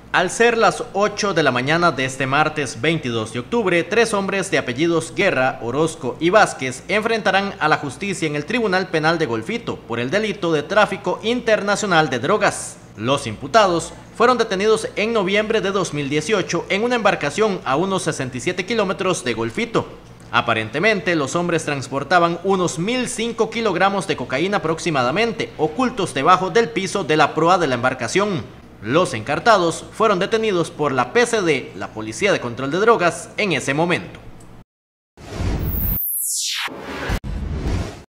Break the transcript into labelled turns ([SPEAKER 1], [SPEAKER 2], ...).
[SPEAKER 1] Al ser las 8 de la mañana de este martes 22 de octubre, tres hombres de apellidos Guerra, Orozco y Vázquez enfrentarán a la justicia en el Tribunal Penal de Golfito por el delito de tráfico internacional de drogas. Los imputados fueron detenidos en noviembre de 2018 en una embarcación a unos 67 kilómetros de Golfito. Aparentemente, los hombres transportaban unos 1.005 kilogramos de cocaína aproximadamente, ocultos debajo del piso de la proa de la embarcación. Los encartados fueron detenidos por la PCD, la Policía de Control de Drogas, en ese momento.